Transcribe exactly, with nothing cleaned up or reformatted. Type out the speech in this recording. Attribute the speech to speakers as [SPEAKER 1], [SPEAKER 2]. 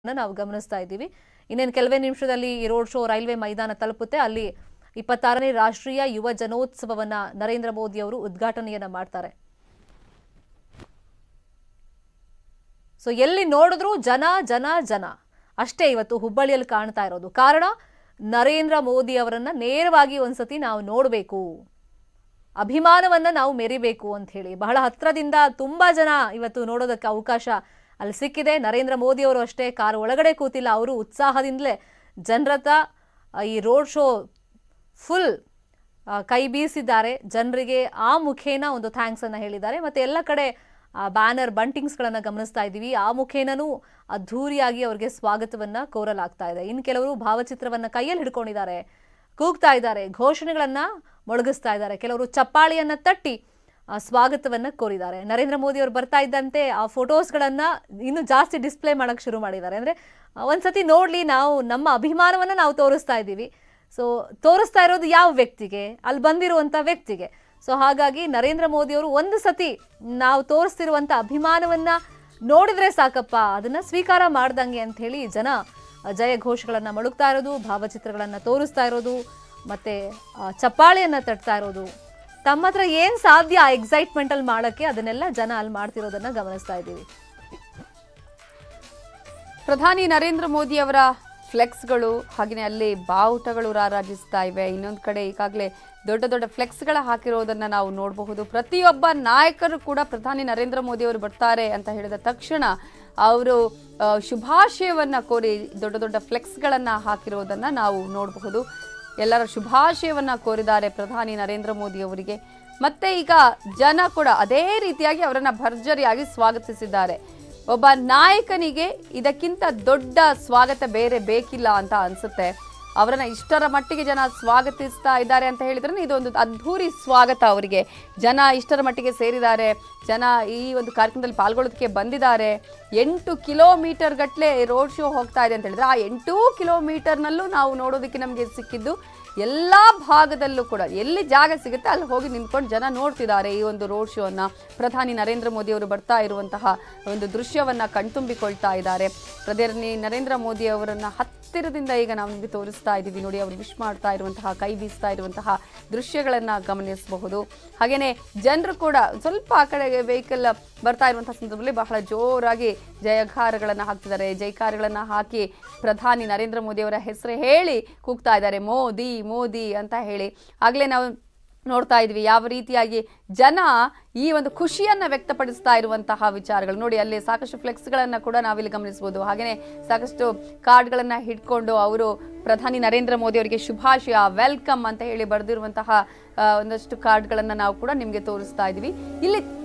[SPEAKER 1] ನಾವು ಗಮನಿಸ್ತಾ ಇದ್ದೀವಿ. ಇನ್ನೇನು ಕೆಲವೇ ನಿಮಿಷದಲ್ಲಿ ಈ ರೋಡ್ ಶೋ ರೈಲ್ವೆ ಮೈದಾನ ತಲುಪುತ್ತೆ. ಅಲ್ಲಿ ಇಪ್ಪತ್ತಾರನೇ ರಾಷ್ಟ್ರೀಯ ಯುವ ಜನೋತ್ಸವವನ್ನ ನರೇಂದ್ರ ಮೋದಿ ಅವರು ಉದ್ಘಾಟನೆಯನ್ನ ಮಾಡ್ತಾರೆ. ಸೊ ಎಲ್ಲಿ ನೋಡಿದ್ರು ಜನ ಜನ ಜನ ಅಷ್ಟೇ ಇವತ್ತು ಹುಬ್ಬಳ್ಳಿಯಲ್ಲಿ ಕಾಣ್ತಾ ಇರೋದು. ಕಾರಣ ನರೇಂದ್ರ ಮೋದಿ ಅವರನ್ನ ನೇರವಾಗಿ ಒಂದ್ಸತಿ ನಾವು ನೋಡಬೇಕು, ಅಭಿಮಾನವನ್ನ ನಾವು ಮೆರಿಬೇಕು ಅಂತ ಹೇಳಿ ಬಹಳ ಹತ್ರದಿಂದ ತುಂಬಾ ಜನ ಇವತ್ತು ನೋಡೋದಕ್ಕೆ ಅವಕಾಶ ಅಲ್ಲಿ ಸಿಕ್ಕಿದೆ. ನರೇಂದ್ರ ಮೋದಿ ಅವರು ಅಷ್ಟೇ ಕಾರ್ ಒಳಗಡೆ ಕೂತಿಲ್ಲ, ಅವರು ಉತ್ಸಾಹದಿಂದಲೇ ಜನರತ ಈ ರೋಡ್ ಶೋ ಫುಲ್ ಕೈ ಬೀಸಿದ್ದಾರೆ. ಜನರಿಗೆ ಆ ಮುಖೇನ ಒಂದು ಥ್ಯಾಂಕ್ಸ್ ಅನ್ನ ಹೇಳಿದ್ದಾರೆ. ಮತ್ತೆ ಎಲ್ಲ ಕಡೆ ಬ್ಯಾನರ್ ಬಂಟಿಂಗ್ಸ್ಗಳನ್ನ ಗಮನಿಸ್ತಾ ಇದ್ದೀವಿ. ಆ ಮುಖೇನೂ ಅದ್ಧೂರಿಯಾಗಿ ಅವರಿಗೆ ಸ್ವಾಗತವನ್ನ ಕೋರಲಾಗ್ತಾ ಇದೆ. ಇನ್ನು ಕೆಲವರು ಭಾವಚಿತ್ರವನ್ನ ಕೈಯಲ್ಲಿ ಹಿಡ್ಕೊಂಡಿದ್ದಾರೆ, ಕೂಗ್ತಾ ಇದ್ದಾರೆ, ಘೋಷಣೆಗಳನ್ನ ಮೊಳಗಿಸ್ತಾ ಇದ್ದಾರೆ. ಕೆಲವರು ಚಪ್ಪಾಳಿಯನ್ನ ತಟ್ಟಿ ಸ್ವಾಗತವನ್ನ ಕೋರಿದ್ದಾರೆ. ನರೇಂದ್ರ ಮೋದಿ ಅವರು ಬರ್ತಾ ಇದ್ದಂತೆ ಆ ಫೋಟೋಸ್ಗಳನ್ನ ಇನ್ನು ಜಾಸ್ತಿ ಡಿಸ್ಪ್ಲೇ ಮಾಡಕ್ ಶುರು ಮಾಡಿದ್ದಾರೆ. ಅಂದ್ರೆ ಒಂದ್ಸತಿ ನೋಡ್ಲಿ, ನಾವು ನಮ್ಮ ಅಭಿಮಾನವನ್ನ ನಾವು ತೋರಿಸ್ತಾ ಇದ್ದೀವಿ. ಸೊ ತೋರಿಸ್ತಾ ಇರೋದು ಯಾವ ವ್ಯಕ್ತಿಗೆ? ಅಲ್ಲಿ ಬಂದಿರುವಂತ ವ್ಯಕ್ತಿಗೆ. ಸೊ ಹಾಗಾಗಿ ನರೇಂದ್ರ ಮೋದಿ ಅವರು ಒಂದು ಸತಿ ನಾವು ತೋರಿಸ್ತಿರುವಂತ ಅಭಿಮಾನವನ್ನ ನೋಡಿದ್ರೆ ಸಾಕಪ್ಪ, ಅದನ್ನ ಸ್ವೀಕಾರ ಮಾಡ್ದಂಗೆ ಅಂತ ಹೇಳಿ ಜನ ಜಯ ಘೋಷಗಳನ್ನ ಮೊಳಗ್ತಾ ಇರೋದು, ಭಾವಚಿತ್ರಗಳನ್ನ ತೋರಿಸ್ತಾ ಇರೋದು, ಮತ್ತೆ ಚಪ್ಪಾಳೆಯನ್ನ ತಟ್ತಾ ಇರೋದು. ತಮ್ಮ ಹತ್ರ ಏನ್ ಸಾಧ್ಯ ಎಕ್ಸೈಟ್ಮೆಂಟ್ ಅಲ್ಲಿ ಮಾಡಕ್ಕೆ ಅದನ್ನೆಲ್ಲ ಜನ ಅಲ್ಲಿ ಮಾಡ್ತಿರೋದನ್ನ ಗಮನಿಸ್ತಾ ಇದ್ದೀವಿ.
[SPEAKER 2] ಪ್ರಧಾನಿ ನರೇಂದ್ರ ಮೋದಿ ಅವರ ಫ್ಲೆಕ್ಸ್ಗಳು ಹಾಗೆಯೇ ಅಲ್ಲಿ ಬಾವುಟಗಳು ರಾರಾಜಿಸ್ತಾ ಇವೆ. ಇನ್ನೊಂದು ಕಡೆ ಈಗಾಗಲೇ ದೊಡ್ಡ ದೊಡ್ಡ ಫ್ಲೆಕ್ಸ್ಗಳ ಹಾಕಿರೋದನ್ನ ನಾವು ನೋಡಬಹುದು. ಪ್ರತಿಯೊಬ್ಬ ನಾಯಕರು ಕೂಡ ಪ್ರಧಾನಿ ನರೇಂದ್ರ ಮೋದಿ ಅವರು ಬರ್ತಾರೆ ಅಂತ ಹೇಳಿದ ತಕ್ಷಣ ಅವರು ಶುಭಾಶಯವನ್ನ ಕೋರಿ ದೊಡ್ಡ ದೊಡ್ಡ ಫ್ಲೆಕ್ಸ್ಗಳನ್ನ ಹಾಕಿರೋದನ್ನ ನಾವು ನೋಡಬಹುದು. ಎಲ್ಲರ ಶುಭಾಶಯವನ್ನ ಕೋರಿದ್ದಾರೆ ಪ್ರಧಾನಿ ನರೇಂದ್ರ ಮೋದಿ ಅವರಿಗೆ. ಮತ್ತೆ ಈಗ ಜನ ಕೂಡ ಅದೇ ರೀತಿಯಾಗಿ ಅವರನ್ನ ಭರ್ಜರಿಯಾಗಿ ಸ್ವಾಗತಿಸಿದ್ದಾರೆ. ಒಬ್ಬ ನಾಯಕನಿಗೆ ಇದಕ್ಕಿಂತ ದೊಡ್ಡ ಸ್ವಾಗತ ಬೇರೆ ಬೇಕಿಲ್ಲ ಅಂತ ಅನ್ಸುತ್ತೆ. ಅವರನ್ನ ಇಷ್ಟರ ಮಟ್ಟಿಗೆ ಜನ ಸ್ವಾಗತಿಸ್ತಾ ಇದ್ದಾರೆ ಅಂತ ಹೇಳಿದ್ರೆ ಇದೊಂದು ಅದ್ಧೂರಿ ಸ್ವಾಗತ. ಅವರಿಗೆ ಜನ ಇಷ್ಟರ ಮಟ್ಟಿಗೆ ಸೇರಿದ್ದಾರೆ. ಜನ ಈ ಒಂದು ಕಾರ್ಯಕ್ರಮದಲ್ಲಿ ಪಾಲ್ಗೊಳ್ಳೋದಕ್ಕೆ ಬಂದಿದ್ದಾರೆ. ಎಂಟು ಕಿಲೋಮೀಟರ್ ಗಟ್ಟಲೆ ರೋಡ್ ಶೋ ಹೋಗ್ತಾ ಇದೆ ಅಂತ ಹೇಳಿದ್ರೆ ಆ ಎಂಟು ಕಿಲೋಮೀಟರ್ನಲ್ಲೂ ನಾವು ನೋಡೋದಕ್ಕೆ ನಮಗೆ ಸಿಕ್ಕಿದ್ದು ಎಲ್ಲ ಭಾಗದಲ್ಲೂ ಕೂಡ ಎಲ್ಲಿ ಜಾಗ ಸಿಗುತ್ತೆ ಅಲ್ಲಿ ಹೋಗಿ ನಿಂತ್ಕೊಂಡು ಜನ ನೋಡ್ತಿದ್ದಾರೆ ಈ ಒಂದು ರೋಡ್ ಶೋ ಅನ್ನ. ಪ್ರಧಾನಿ ನರೇಂದ್ರ ಮೋದಿ ಅವರು ಬರ್ತಾ ಇರುವಂತಹ ಒಂದು ದೃಶ್ಯವನ್ನ ಕಣ್ತುಂಬಿಕೊಳ್ತಾ ಇದ್ದಾರೆ. ಪ್ರಧಾನಿ ನರೇಂದ್ರ ಮೋದಿ ಅವರನ್ನ ಹತ್ತಿರದಿಂದ ಈಗ ನಾವು ನಿಮಗೆ ತೋರಿಸ್ತಾ ಇದ್ದೀವಿ. ನೋಡಿ, ಅವರು ವಿಶ್ ಮಾಡ್ತಾ ಇರುವಂತಹ, ಕೈ ಬೀಸ್ತಾ ಇರುವಂತಹ ದೃಶ್ಯಗಳನ್ನ ಗಮನಿಸಬಹುದು. ಹಾಗೇನೆ ಜನರು ಕೂಡ ಸ್ವಲ್ಪ ಆ ಕಡೆಗೆ ವೆಹಿಕಲ್ ಬರ್ತಾ ಇರುವಂತಹ ಸಂದರ್ಭದಲ್ಲಿ ಬಹಳ ಜೋರಾಗಿ ಜಯಘಾರಗಳನ್ನ ಹಾಕ್ತಿದ್ದಾರೆ. ಜೈಕಾರಗಳನ್ನ ಹಾಕಿ ಪ್ರಧಾನಿ ನರೇಂದ್ರ ಮೋದಿ ಅವರ ಹೆಸರು ಹೇಳಿ ಕೂಗ್ತಾ ಇದ್ದಾರೆ, ಮೋದಿ ಮೋದಿ ಅಂತ ಹೇಳಿ. ಆಗ್ಲೇ ನಾವು ನೋಡ್ತಾ ಇದ್ವಿ ಯಾವ ರೀತಿಯಾಗಿ ಜನ ಈ ಒಂದು ಖುಷಿಯನ್ನ ವ್ಯಕ್ತಪಡಿಸ್ತಾ ಇರುವಂತಹ ವಿಚಾರಗಳು. ನೋಡಿ, ಅಲ್ಲಿ ಸಾಕಷ್ಟು ಫ್ಲೆಕ್ಸ್ಗಳನ್ನ ಕೂಡ ನಾವಿಲ್ಲಿ ಗಮನಿಸಬಹುದು. ಹಾಗೇನೆ ಸಾಕಷ್ಟು ಕಾರ್ಡ್ಗಳನ್ನ ಹಿಡ್ಕೊಂಡು ಅವರು ಪ್ರಧಾನಿ ನರೇಂದ್ರ ಮೋದಿ ಅವರಿಗೆ ಶುಭಾಶಯ, ವೆಲ್ಕಮ್ ಅಂತ ಹೇಳಿ ಬರೆದಿರುವಂತಹ ಒಂದಷ್ಟು ಕಾರ್ಡ್ಗಳನ್ನ ನಾವು ಕೂಡ ನಿಮ್ಗೆ ತೋರಿಸ್ತಾ ಇದೀವಿ. ಇಲ್ಲಿ